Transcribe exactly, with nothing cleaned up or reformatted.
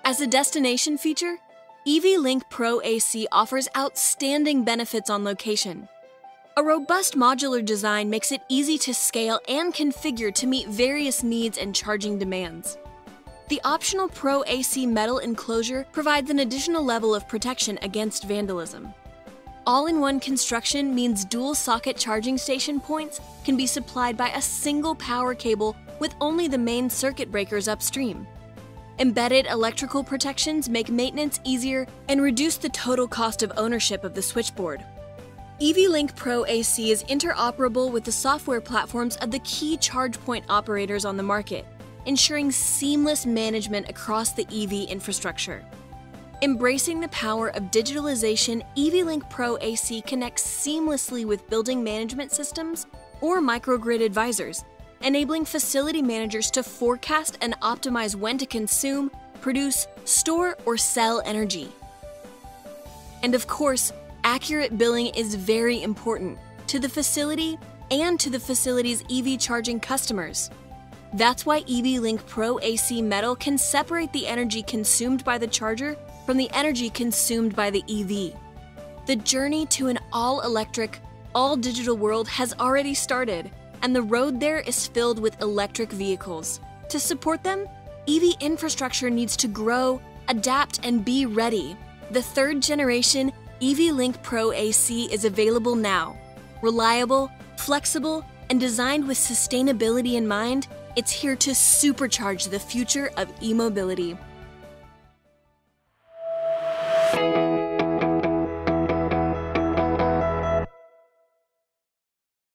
As a destination feature, E V Link Pro A C offers outstanding benefits on location. A robust modular design makes it easy to scale and configure to meet various needs and charging demands. The optional Pro A C metal enclosure provides an additional level of protection against vandalism. All-in-one construction means dual-socket charging station points can be supplied by a single power cable with only the main circuit breakers upstream. Embedded electrical protections make maintenance easier and reduce the total cost of ownership of the switchboard. E V Link Pro A C is interoperable with the software platforms of the key charge point operators on the market, ensuring seamless management across the E V infrastructure. Embracing the power of digitalization, E V Link Pro A C connects seamlessly with building management systems or microgrid advisors, enabling facility managers to forecast and optimize when to consume, produce, store, or sell energy. And of course, accurate billing is very important to the facility and to the facility's E V charging customers. That's why E V Link Pro A C metal can separate the energy consumed by the charger from the energy consumed by the E V. The journey to an all-electric, all-digital world has already started, and the road there is filled with electric vehicles. To support them, E V infrastructure needs to grow, adapt, and be ready. The third generation E V Link Pro A C is available now. Reliable, flexible, and designed with sustainability in mind, it's here to supercharge the future of e-mobility.